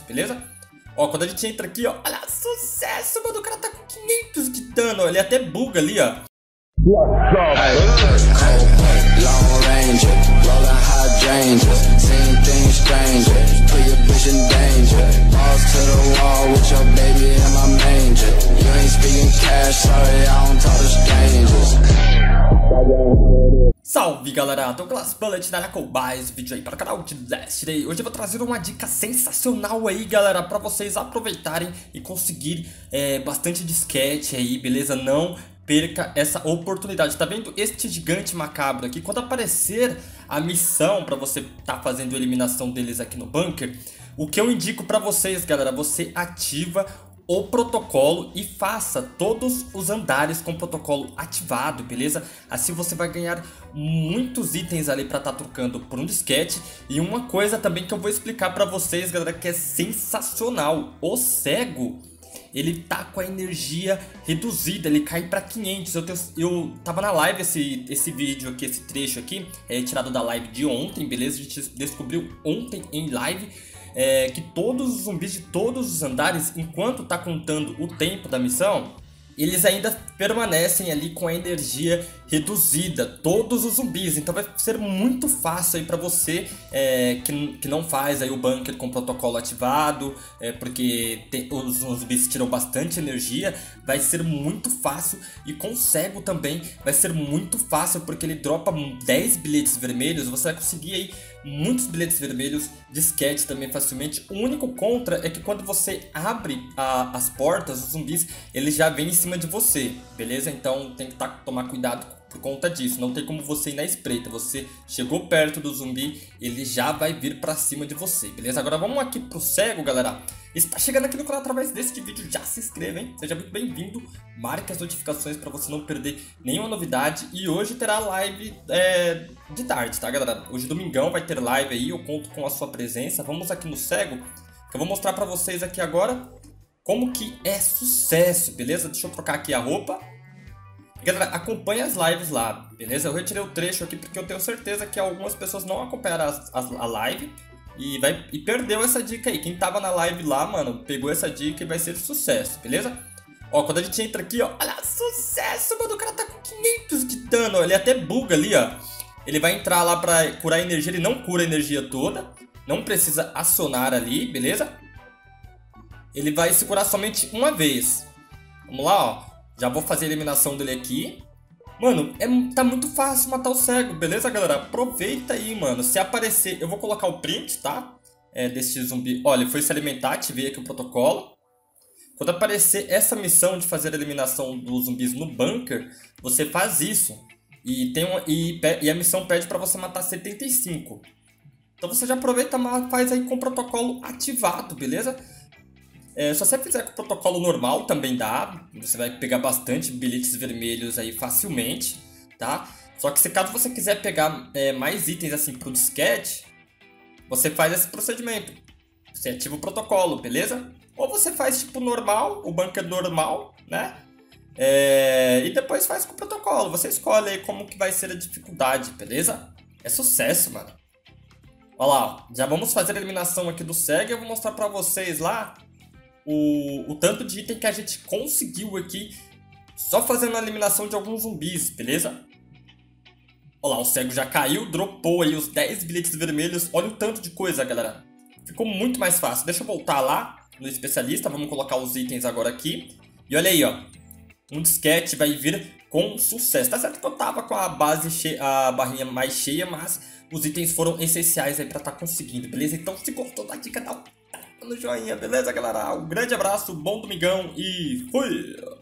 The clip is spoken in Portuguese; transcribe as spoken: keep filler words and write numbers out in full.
beleza? Ó, quando a gente entra aqui, ó, olha, sucesso, mano, o cara tá com quinhentos de dano, ó, ele até buga ali, ó. Salve galera, Douglas Bullet da Cobais, vídeo aí para o canal de Destiny. Hoje eu vou trazer uma dica sensacional aí galera, para vocês aproveitarem e conseguir é, bastante disquete aí, beleza? Não perca essa oportunidade. Tá vendo este gigante macabro aqui? Quando aparecer a missão para você tá fazendo a eliminação deles aqui no bunker, o que eu indico para vocês galera, você ativa o protocolo e faça todos os andares com o protocolo ativado, beleza? Assim você vai ganhar muitos itens ali para estar tá trocando por um disquete. E uma coisa também que eu vou explicar para vocês, galera, que é sensacional. O cego, ele tá com a energia reduzida, ele cai para quinhentos. Eu, tenho, eu tava na live, esse, esse vídeo aqui, esse trecho aqui, é tirado da live de ontem, beleza? A gente descobriu ontem em live. É, que todos os zumbis de todos os andares, enquanto tá contando o tempo da missão, eles ainda permanecem ali com a energia reduzida, todos os zumbis. Então vai ser muito fácil aí pra você é, que, que não faz aí o bunker com o protocolo ativado, é, porque tem, os, os zumbis tiram bastante energia. Vai ser muito fácil, e com o cego também vai ser muito fácil, porque ele dropa dez bilhetes vermelhos. Você vai conseguir aí muitos bilhetes vermelhos, disquete também facilmente. O único contra é que quando você abre a, as portas, os zumbis eles já vêm em cima de você, beleza? Então tem que tá, tomar cuidado por conta disso. Não tem como você ir na espreita. Você chegou perto do zumbi, ele já vai vir pra cima de você, beleza? Agora vamos aqui pro cego, galera. Está chegando aqui no canal através deste vídeo, já se inscreva, hein? Seja muito bem-vindo, marque as notificações para você não perder nenhuma novidade. E hoje terá live é, de tarde, tá, galera? Hoje domingão vai ter live aí, eu conto com a sua presença. Vamos aqui no cego, que eu vou mostrar para vocês aqui agora como que é sucesso, beleza? Deixa eu trocar aqui a roupa. Galera, acompanhe as lives lá, beleza? Eu retirei o trecho aqui porque eu tenho certeza que algumas pessoas não acompanharam as, as, a live. E, vai, e perdeu essa dica aí. Quem tava na live lá, mano, pegou essa dica e vai ser sucesso, beleza? Ó, quando a gente entra aqui, ó, olha, sucesso, mano, o cara tá com quinhentos de dano, ó, ele até buga ali, ó. Ele vai entrar lá pra curar energia, ele não cura a energia toda, não precisa acionar ali, beleza? Ele vai se curar somente uma vez. Vamos lá, ó, já vou fazer a eliminação dele aqui. Mano, é, tá muito fácil matar o cego, beleza, galera? Aproveita aí, mano. Se aparecer, eu vou colocar o print, tá? É, desse zumbi. Olha, ele foi se alimentar, ativei aqui o protocolo. Quando aparecer essa missão de fazer a eliminação dos zumbis no bunker, você faz isso. E, tem uma, e, e a missão pede pra você matar setenta e cinco. Então você já aproveita e faz aí com o protocolo ativado, beleza? É, se você fizer com o protocolo normal também dá, você vai pegar bastante bilhetes vermelhos aí facilmente, tá? Só que se caso você quiser pegar é, mais itens assim pro disquete, você faz esse procedimento. Você ativa o protocolo, beleza? Ou você faz tipo normal, o bunker normal, né? É, e depois faz com o protocolo, você escolhe aí como que vai ser a dificuldade, beleza? É sucesso, mano. Olha lá, ó. Já vamos fazer a eliminação aqui do cego e eu vou mostrar pra vocês lá O, o tanto de item que a gente conseguiu aqui só fazendo a eliminação de alguns zumbis, beleza? Olha lá, o cego já caiu, dropou aí os dez bilhetes vermelhos. Olha o tanto de coisa, galera. Ficou muito mais fácil. Deixa eu voltar lá no especialista, vamos colocar os itens agora aqui. E olha aí, ó, um disquete vai vir com sucesso. Tá certo que eu tava com a base cheia, a barrinha mais cheia, mas os itens foram essenciais aí pra estar tá conseguindo, beleza? Então se gostou da dica, dá um no joinha, beleza, galera? Um grande abraço, bom domingão e fui!